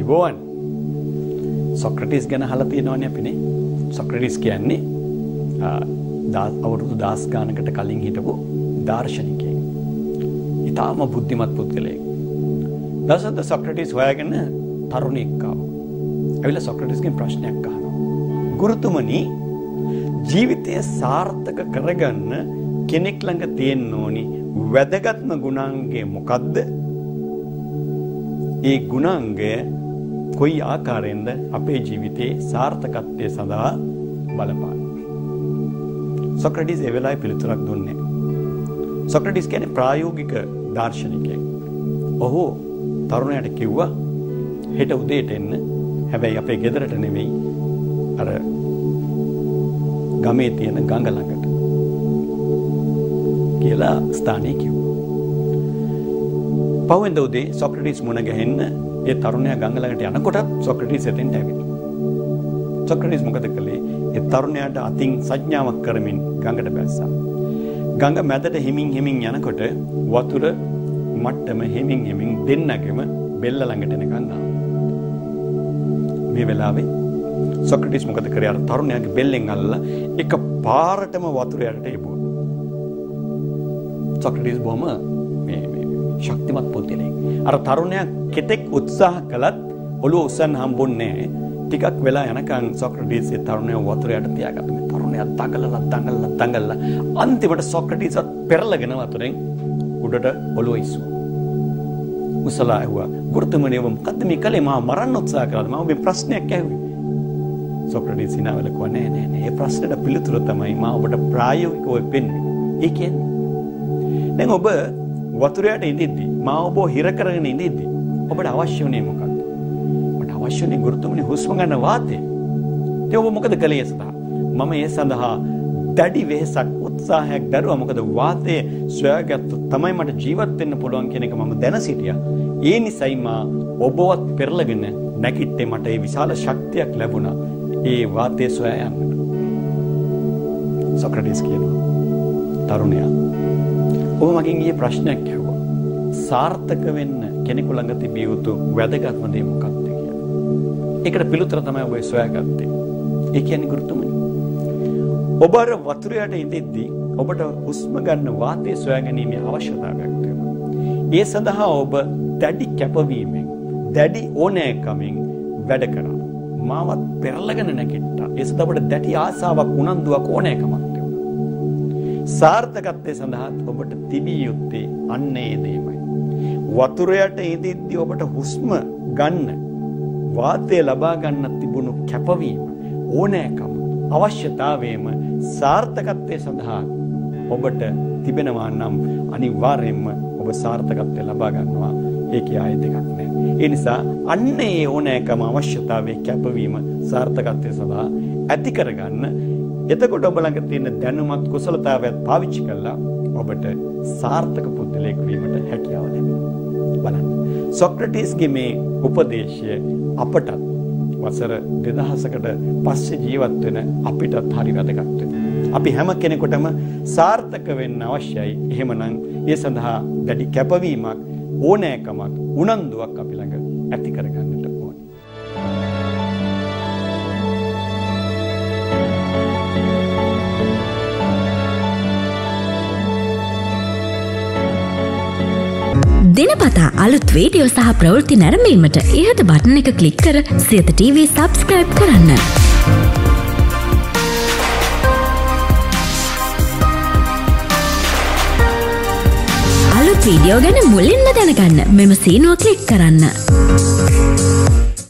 අයිබෝවන් සොක්‍රටිස් ගැන අහලා තියෙනවනේ අපිනේ. සොක්‍රටිස් කියන්නේ අවුරුදු 10 ගානකට කලින් හිටපු දාර්ශනිකයෙක්. ඊටාම බුද්ධිමත් පුද්ගලයෙක්. දවසක් සොක්‍රටිස් හොයාගෙන තරුණයෙක් ආවා. ඇවිල්ලා සොක්‍රටිස්ගෙන් ප්‍රශ්නයක් අහනවා. ගුරුතුමනි, ජීවිතය සාර්ථක කරගන්න කෙනෙක් ළඟ තියෙන්න ඕනි වැදගත්ම ගුණාංගය මොකද්ද? ඒ ගුණාංගය කොයි ආකාරයෙන්ද අපේ ජීවිතයේ සාර්ථකත්වය සඳහා බලපාන? සොක්‍රටිස් ඒ වෙලාවේ පිළිතුරක් දුන්නේ. සොක්‍රටිස් කියන්නේ ප්‍රායෝගික දාර්ශනිකයෙක්. ඔහු තරුණයාට කිව්වා හෙට උදේට එන්න. හැබැයි අපේ ගෙදරට නෙවෙයි, අර ගමේ තියෙන ගඟ ළඟට කියලා ස්ථානයේ කිව්වා. පහුවෙන්ද උදේ සොක්‍රටිස් මුණ ගැහෙන්න ඒ තරුණයා ගඟ ළඟට යනකොටත් සොක්‍රටිස් එතෙන්ට ඇවිල්ලා. සොක්‍රටිස් මොකද කළේ? ඒ තරුණයාට අතින් සංඥාවක් කරමින් ගඟට බැස්සා. ගඟ මැදට හිමින් යනකොට වතුර මට්ටම හිමින් දෙන්නගෙම බෙල්ල ළඟට එනකන් ආවා. මේ වෙලාවේ සොක්‍රටිස් මොකද කරේ? අර තරුණයාගේ බෙල්ලෙන් අල්ලලා එක පාරටම වතුර යටට එබුවා. සොක්‍රටිස් බොහොම ශක්තිමත් පුද්ගලයෙක්. අර තරුණයා කෙතෙක් උත්සාහ කළත් ඔළුව උස්සන්න හම්බුන්නේ නැහැ. ටිකක් වෙලා යනකන් සොක්‍රටිස් ඒ තරුණයා වතුර යට තියාගත්තා. මේ තරුණයා දඟලලා අන්තිමට සොක්‍රටිස්වත් පෙරලගෙන වතුරෙන් උඩට ඔළුව ඉස්සුවා. උසලා ඇහුවා, ගුරුතුමනි ඔබ මොකද්ද මේ කළේ? මාව මරන්න උත්සාහ කළාද? මම මේ ප්‍රශ්නයක් ඇහුවේ. සොක්‍රටිස් සිනාවල කිව්වා නෑ. ඒ ප්‍රශ්නෙට පිළිතුර තමයි මම ඔබට ප්‍රායෝගිකව පෙන්වන්නේ. ඒ කියන්නේ දැන් ඔබ වතුරයට ඉඳිද්දි, මම ඔබ හිර කරගෙන ඉඳිද්දි ඔබට අවශ්‍ය වුණේ මොකක්ද? මට අවශ්‍ය වුණේ ගුරුතුමනි හුස්ම ගන්න වාතය. ඒ ඔබ මොකද කළේ ඒ සඳහා? මම ඒ සඳහා දැඩි වෙහසක් උත්සාහයක් දරුවා. මොකද වාතය සොයාගත්තොත් තමයි මට ජීවත් වෙන්න පුළුවන් කියන එක මම දැන සිටියා. ඒ නිසයි මා ඔබවත් පෙරලගෙන නැගිට්ටේ. මට ඒ විශාල ශක්තියක් ලැබුණා ඒ වාතය සොයා යන්නට. සොක්‍රටිස් කියනවා, තරුණයා ඔබ මගෙන් ඊයේ ප්‍රශ්නයක් ඇහුවා. සාර්ථක වෙන්න කෙනෙකු ළඟ තිබිය යුතු වැදගත්ම දේ මොකක්ද කියලා. ඒකට පිළිතුර තමයි ඔබ සොයාගත්තේ. ඒ කියන්නේ ගුරුතුමනි, ඔබ අර වතුර යට ඉඳිද්දී ඔබට හුස්ම ගන්න වාතය සොයාගැනීමේ අවශ්‍යතාවයක් තියෙනවා. ඒ සඳහා ඔබ දැඩි කැපවීමෙන්, දැඩි ඕනෑකමින් වැඩ කරා. මාවත් පෙරලගෙන නැගිට්ටා. ඒ සඳහා ඔබට දැඩි ආසාවක්, උනන්දුවක්, ඕනෑකමක් සාර්ථකත්වයේ සඳහා ඔබට තිබිය යුත්තේ අන්න ඒ දෙයමයි. වතුර යට ඉඳිද්දී ඔබට හුස්ම ගන්න, වාතය ලබා ගන්න තිබුණු කැපවීම, ඕනෑකම, අවශ්‍යතාවයම සාර්ථකත්වයේ සඳහා ඔබට තිබෙනවා නම් අනිවාර්යයෙන්ම ඔබ සාර්ථකත්වය ලබා ගන්නවා. ඒකේ ආයෙ දෙකක් නැහැ. ඒ නිසා අන්න ඒ ඕනෑකම, අවශ්‍යතාවයේ කැපවීම සාර්ථකත්වයේ සඳහා ඇති කරගන්න. එතකොට ඔබ ළඟ තියෙන දැනුමත් කුසලතාවයත් පාවිච්චි කරලා ඔබට සාර්ථක පුද්ගලයෙක් වීමට හැකියාව ලැබෙනවා. බලන්න, සොක්‍රටිස්ගේ මේ උපදේශය අපටත් වසර 2000කට පස්සේ ජීවත් වෙන අපිටත් හරි වැදගත් වෙනවා. අපි හැම කෙනෙකුටම සාර්ථක වෙන්න අවශ්‍යයි. එහෙමනම් ඒ සඳහා දැඩි කැපවීමක්, ඕනෑකමක්, උනන්දුවක් අපි ළඟ ඇති කරගන්නට ඕනේ. දිනපතා අලුත් වීඩියෝ සහ ප්‍රවෘත්ති නැරඹීමට ඉහත බටන් එක ක්ලික් කර සියත TV සබ්ස්ක්‍රයිබ් කරන්න. අලුත් වීඩියෝ ගැන මුලින්ම දැනගන්න මෙම සීනුව ක්ලික් කරන්න.